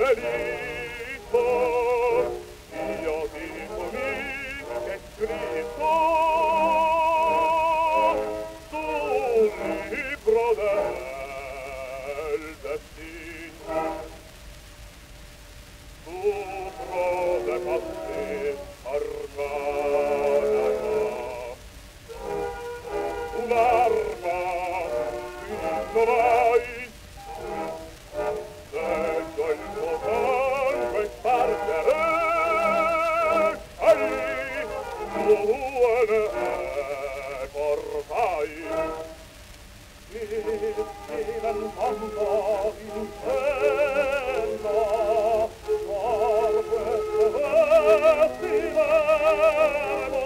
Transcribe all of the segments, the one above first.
delitto, io dico che scritto sul libro del destino, su prode pazzesche arcana, un'arma finito mai, leggo il tuo sangue spargere, ai tue ne portai. Nel mondo inferno, for questo vestiremo,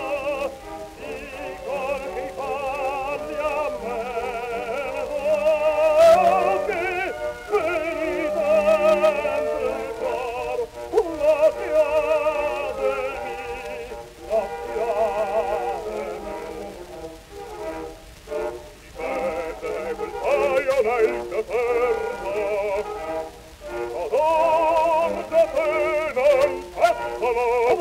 dicono che i falli a me che vedi dentro il cor la chiademi, la chiademi. Quel paio nel deserto, odor da te non passano,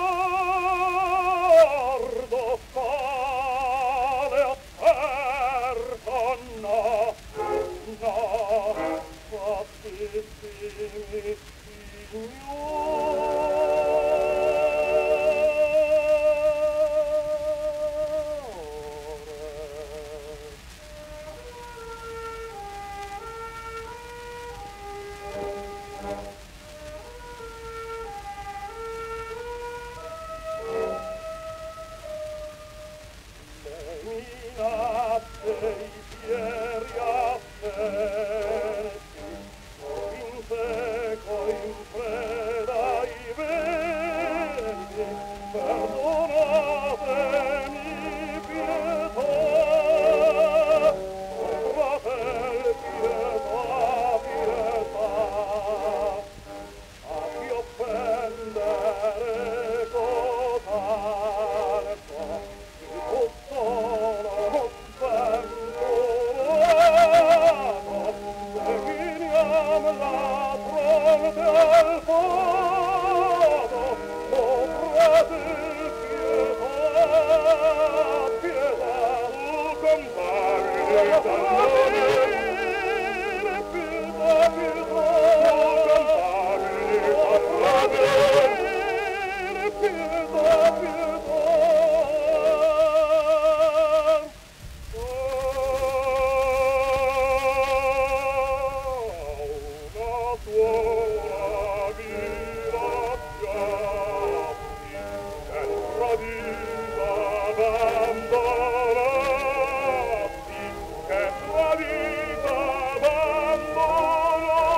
guardo male aperto, no, no, fattissimi signori. I fieri affetti, in seco, in preda i venti, perdonatemi pietà, fratel pietà, pietà, a chi offendere cos'altro, il solo la fronte al fuoco, o frate pietà, pietà, tu compagni d'amore, pietà, pietà, tu compagni d'amore, pietà, pietà. Tua vita piatti, e tradita abbandonati, che tradita abbandonati,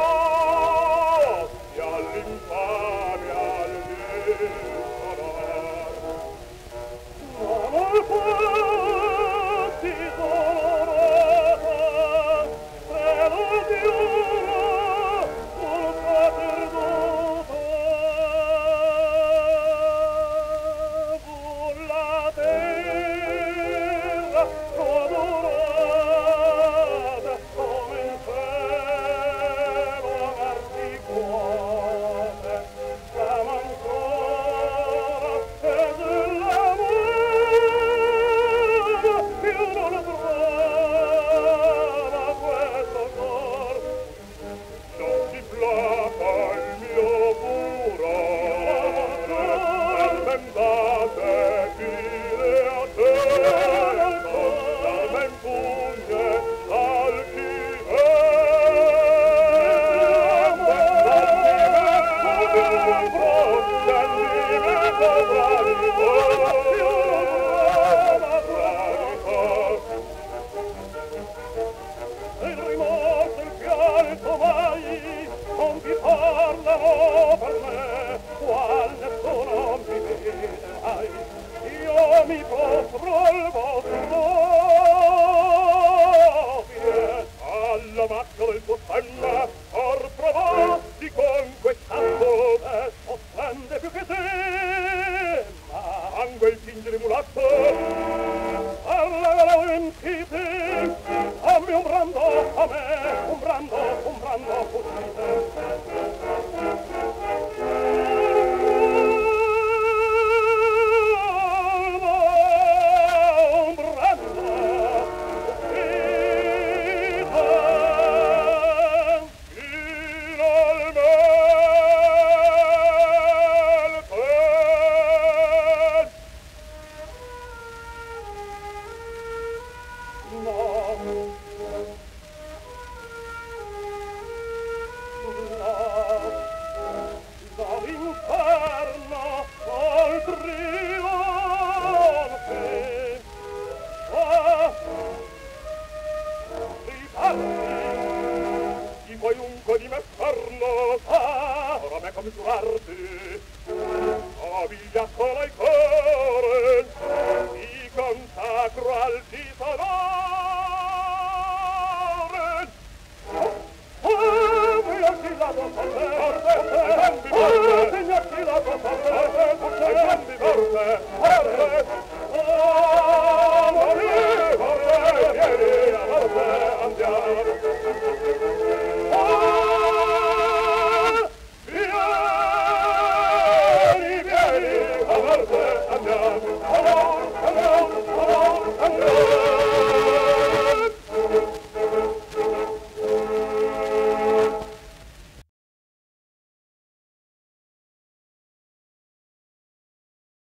all'infamia, all'insonar. Non ho fatti dolorosa, se non Dio il rimorso, il pianto mai, l'inferno col trionfe. Ah, riparti, di qualunque di me ferno, ora me commisurarti, a vigliaccola il cuore, ti consacro al ci sonore.